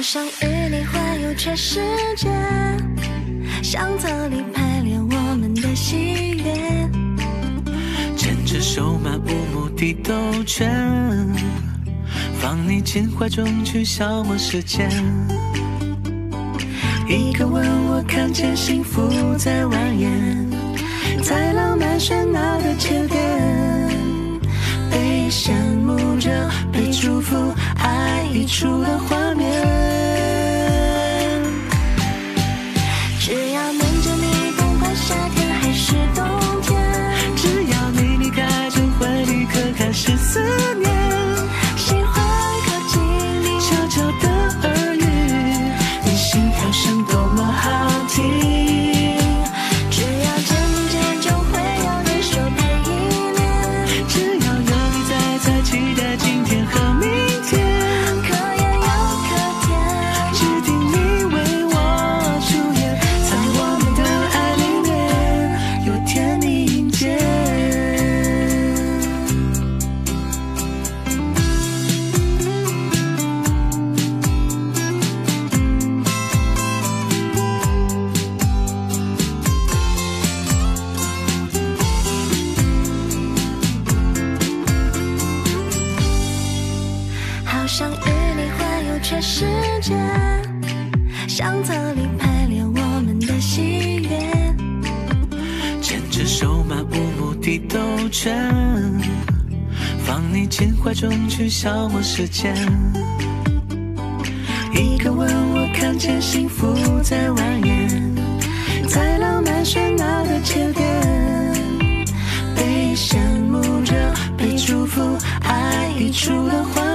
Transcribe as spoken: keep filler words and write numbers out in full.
好想与你环游全世界，相册里排列我们的喜悦， 牵着手漫无目的兜圈，放你进怀中去消磨时间。一个吻，我看见幸福在蜿蜒，在浪漫喧闹的起点，被羡慕着，被祝福，爱溢出的画面。 只要能着你，不管夏天还是冬天， 只要你离开，就会立刻开始思念。 喜欢靠近你悄悄的耳语，你心跳声多么好听。 只要见不见，就会有你说陪一年。 只要有你在，才期待今天和明天。 可盐又可甜， 指定你为我出演，在我们的爱里面有甜蜜迎接。 好想与你环游全世界，相册里排列我们的喜悦， 牵着手漫无目的兜圈，放你进怀中去消磨时间。一个吻，我看见幸福在蜿蜒，在浪漫喧闹的起点，被羡慕着，被祝福，爱溢出的画